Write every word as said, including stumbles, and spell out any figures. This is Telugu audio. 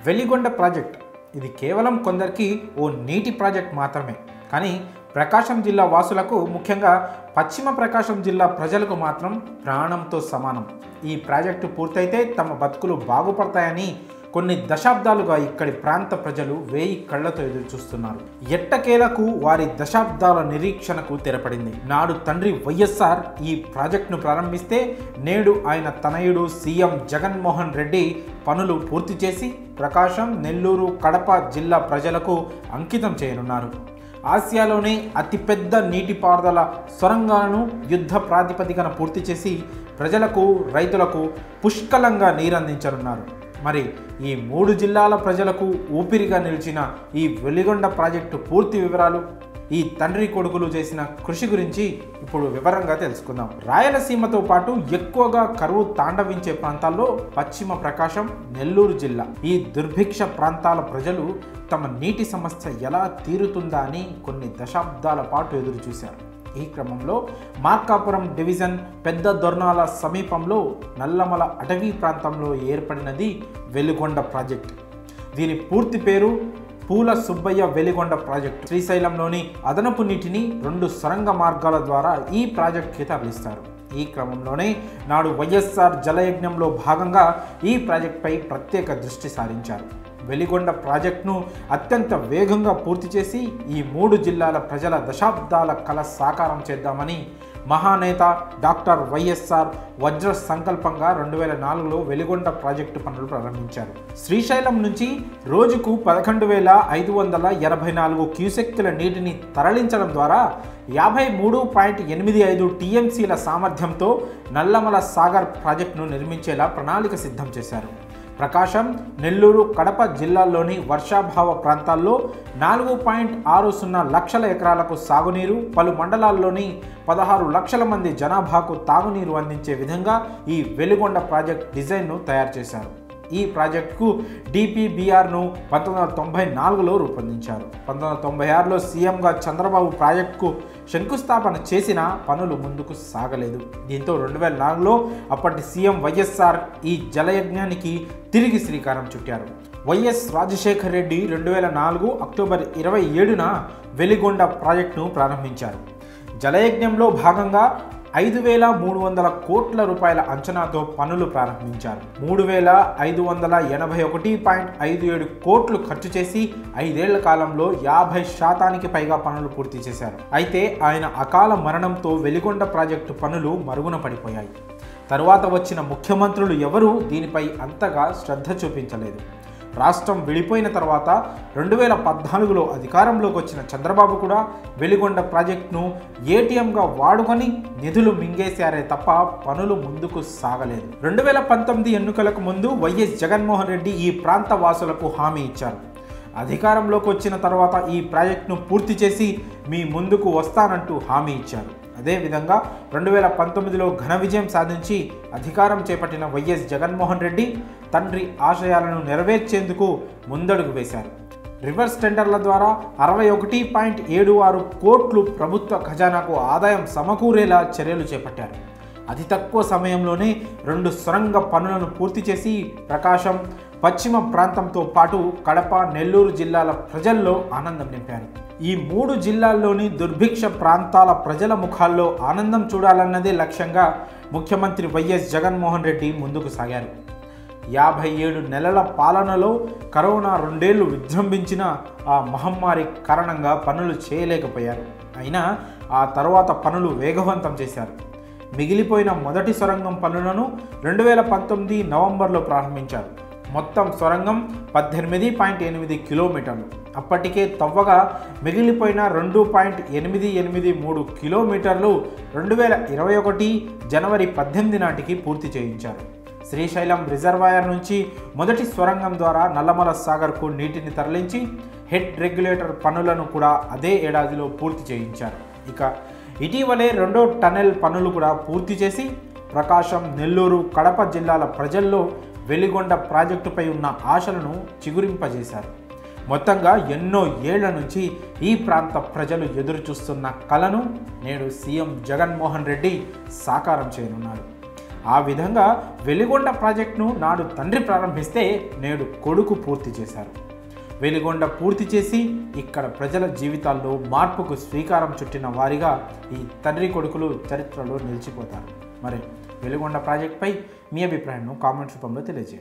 వెలిగొండ ప్రాజెక్ట్ ఇది కేవలం కొందరికి ఓ నీటి ప్రాజెక్ట్ మాత్రమే. కానీ ప్రకాశం జిల్లా వాసులకు, ముఖ్యంగా పశ్చిమ ప్రకాశం జిల్లా ప్రజలకు మాత్రం ప్రాణంతో సమానం. ఈ ప్రాజెక్టు పూర్తయితే తమ బతుకులు బాగుపడతాయని కొన్ని దశాబ్దాలుగా ఇక్కడి ప్రాంత ప్రజలు వేయి కళ్లతో ఎదురుచూస్తున్నారు. ఎట్టకేలకు వారి దశాబ్దాల నిరీక్షణకు తెరపడింది. నాడు తండ్రి వైఎస్ఆర్ ఈ ప్రాజెక్టును ప్రారంభిస్తే నేడు ఆయన తనయుడు సీఎం జగన్మోహన్ రెడ్డి పనులు పూర్తి చేసి ప్రకాశం, నెల్లూరు, కడప జిల్లా ప్రజలకు అంకితం చేయనున్నారు. ఆసియాలోనే అతిపెద్ద నీటిపారుదల సొరంగాలను యుద్ధ ప్రాతిపదికన పూర్తి చేసి ప్రజలకు, రైతులకు పుష్కలంగా నీరందించనున్నారు. మరి ఈ మూడు జిల్లాల ప్రజలకు ఊపిరిగా నిలిచిన ఈ వెలిగొండ ప్రాజెక్టు పూర్తి వివరాలు, ఈ తండ్రి కొడుకులు చేసిన కృషి గురించి ఇప్పుడు వివరంగా తెలుసుకుందాం. రాయలసీమతో పాటు ఎక్కువగా కరువు తాండవించే ప్రాంతాల్లో పశ్చిమ ప్రకాశం, నెల్లూరు జిల్లా ఈ దుర్భిక్ష ప్రాంతాల ప్రజలు తమ నీటి సమస్య ఎలా తీరుతుందా అని కొన్ని దశాబ్దాల పాటు ఎదురు చూశారు. ఈ క్రమంలో మార్కాపురం డివిజన్ పెద్ద దొర్నాల సమీపంలో నల్లమల అటవీ ప్రాంతంలో ఏర్పడినది వెలిగొండ ప్రాజెక్ట్. దీని పూర్తి పేరు పూల సుబ్బయ్య వెలిగొండ ప్రాజెక్టు. శ్రీశైలంలోని అదనపు నీటిని రెండు సొరంగ మార్గాల ద్వారా ఈ ప్రాజెక్టుకి తరలిస్తారు. ఈ క్రమంలోనే నాడు వైఎస్ఆర్ జలయజ్ఞంలో భాగంగా ఈ ప్రాజెక్టుపై ప్రత్యేక దృష్టి సారించారు. వెలిగొండ ప్రాజెక్టును అత్యంత వేగంగా పూర్తి చేసి ఈ మూడు జిల్లాల ప్రజల దశాబ్దాల కల సాకారం చేద్దామని మహానేత డాక్టర్ వైఎస్ఆర్ వజ్ర సంకల్పంగా రెండు వేల నాలుగులో వెలిగొండ ప్రాజెక్టు పనులు ప్రారంభించారు. శ్రీశైలం నుంచి రోజుకు పదకొండు వేల ఐదు వందల ఎనభై నాలుగు క్యూసెక్కుల నీటిని తరలించడం ద్వారా యాభై మూడు పాయింట్ ఎనిమిది ఐదు టీఎంసీల సామర్థ్యంతో నల్లమల సాగర్ ప్రాజెక్టును నిర్మించేలా ప్రణాళిక సిద్ధం చేశారు. ప్రకాశం, నెల్లూరు, కడప జిల్లాల్లోని వర్షాభావ ప్రాంతాల్లో నాలుగు పాయింట్ ఆరు సున్నా లక్షల ఎకరాలకు సాగునీరు, పలు మండలాల్లోని పదహారు లక్షల మంది జనాభాకు తాగునీరు అందించే విధంగా ఈ వెలిగొండ ప్రాజెక్ట్ డిజైన్ను తయారు చేశారు. ఈ ప్రాజెక్టుకు డిపిబిఆర్ను పంతొమ్మిది వందల తొంభై నాలుగులో రూపొందించారు. పంతొమ్మిది వందల తొంభై ఆరులో సీఎంగా చంద్రబాబు ప్రాజెక్టుకు శంకుస్థాపన చేసిన పనులు ముందుకు సాగలేదు. దీంతో రెండు వేల నాలుగులో అప్పటి సీఎం వైఎస్ఆర్ ఈ జలయజ్ఞానికి తిరిగి శ్రీకారం చుట్టారు. వైఎస్ రాజశేఖర రెడ్డి రెండు వేల నాలుగు అక్టోబర్ ఇరవై ఏడున వెలిగొండ ప్రాజెక్టును ప్రారంభించారు. జలయజ్ఞంలో భాగంగా ఐదు వేల మూడు వందల కోట్ల రూపాయల అంచనాతో పనులు ప్రారంభించారు. మూడు వేల ఐదు వందల ఎనభై ఒకటి పాయింట్ ఐదు ఏడు కోట్లు ఖర్చు చేసి ఐదేళ్ల కాలంలో యాభై శాతానికి పైగా పనులు పూర్తి చేశారు. అయితే ఆయన అకాల మరణంతో వెలిగొండ ప్రాజెక్టు పనులు మరుగున పడిపోయాయి. తరువాత వచ్చిన ముఖ్యమంత్రులు ఎవరూ దీనిపై అంతగా శ్రద్ధ చూపించలేదు. రాష్ట్రం విడిపోయిన తర్వాత రెండు వేల పద్నాలుగులో అధికారంలోకి వచ్చిన చంద్రబాబు కూడా వెలిగొండ ప్రాజెక్టును ఏటీఎంగా వాడుకొని నిధులు మింగేశారే తప్ప పనులు ముందుకు సాగలేదు. రెండు వేల పంతొమ్మిది ఎన్నికలకు ముందు వైఎస్ జగన్మోహన్ రెడ్డి ఈ ప్రాంత వాసులకు హామీ ఇచ్చారు. అధికారంలోకి వచ్చిన తర్వాత ఈ ప్రాజెక్టును పూర్తి చేసి మీ ముందుకు వస్తానంటూ హామీ ఇచ్చారు. అదేవిధంగా రెండు వేల పంతొమ్మిదిలో ఘన విజయం సాధించి అధికారం చేపట్టిన వైఎస్ జగన్మోహన్ రెడ్డి తండ్రి ఆశయాలను నెరవేర్చేందుకు ముందడుగు వేశారు. రివర్స్ టెండర్ల ద్వారా అరవై ఒకటి పాయింట్ ఏడు ఆరు కోట్లు ప్రభుత్వ ఖజానాకు ఆదాయం సమకూరేలా చర్యలు చేపట్టారు. అతి తక్కువ సమయంలోనే రెండు సొరంగ పనులను పూర్తి చేసి ప్రకాశం, పశ్చిమ ప్రాంతంతో పాటు కడప, నెల్లూరు జిల్లాల ప్రజల్లో ఆనందం నింపారు. ఈ మూడు జిల్లాల్లోని దుర్భిక్ష ప్రాంతాల ప్రజల ముఖాల్లో ఆనందం చూడాలన్నదే లక్ష్యంగా ముఖ్యమంత్రి వైఎస్ జగన్మోహన్ రెడ్డి ముందుకు సాగారు. యాభై ఏడు నెలల పాలనలో కరోనా రెండేళ్లు విజృంభించిన ఆ మహమ్మారి కారణంగా పనులు చేయలేకపోయారు. అయినా ఆ తర్వాత పనులు వేగవంతం చేశారు. మిగిలిపోయిన మొదటి సొరంగం పనులను రెండు వేల పంతొమ్మిది నవంబర్లో ప్రారంభించారు. మొత్తం సొరంగం పద్దెనిమిది పాయింట్ ఎనిమిది కిలోమీటర్లు. అప్పటికే తవ్వగా మిగిలిపోయిన రెండు పాయింట్ ఎనిమిది ఎనిమిది మూడు కిలోమీటర్లు రెండు వేల ఇరవై ఒకటి జనవరి పద్దెనిమిది నాటికి పూర్తి చేయించారు. శ్రీశైలం రిజర్వాయర్ నుంచి మొదటి సొరంగం ద్వారా నల్లమల సాగర్కు నీటిని తరలించి హెడ్ రెగ్యులేటర్ పనులను కూడా అదే ఏడాదిలో పూర్తి చేయించారు. ఇక ఇటీవలే రెండో టనెల్ పనులు కూడా పూర్తి చేసి ప్రకాశం, నెల్లూరు, కడప జిల్లాల ప్రజల్లో వెలిగొండ ప్రాజెక్టుపై ఉన్న ఆశలను చిగురింపజేశారు. మొత్తంగా ఎన్నో ఏళ్ల నుంచి ఈ ప్రాంత ప్రజలు ఎదురు చూస్తున్న కలను నేడు సీఎం జగన్మోహన్ రెడ్డి సాకారం చేయనున్నారు. ఆ విధంగా వెలిగొండ ప్రాజెక్టును నాడు తండ్రి ప్రారంభిస్తే నేడు కొడుకు పూర్తి చేశారు. వెలిగొండ పూర్తి చేసి ఇక్కడ ప్రజల జీవితాల్లో మార్పుకు శ్రీకారం చుట్టిన వారిగా ఈ తండ్రి కొడుకులు చరిత్రలో నిలిచిపోతారు. మరి వెలిగొండ ప్రాజెక్టుపై మీ అభిప్రాయాన్ని కామెంట్స్ రూపంలో తెలియజేయండి.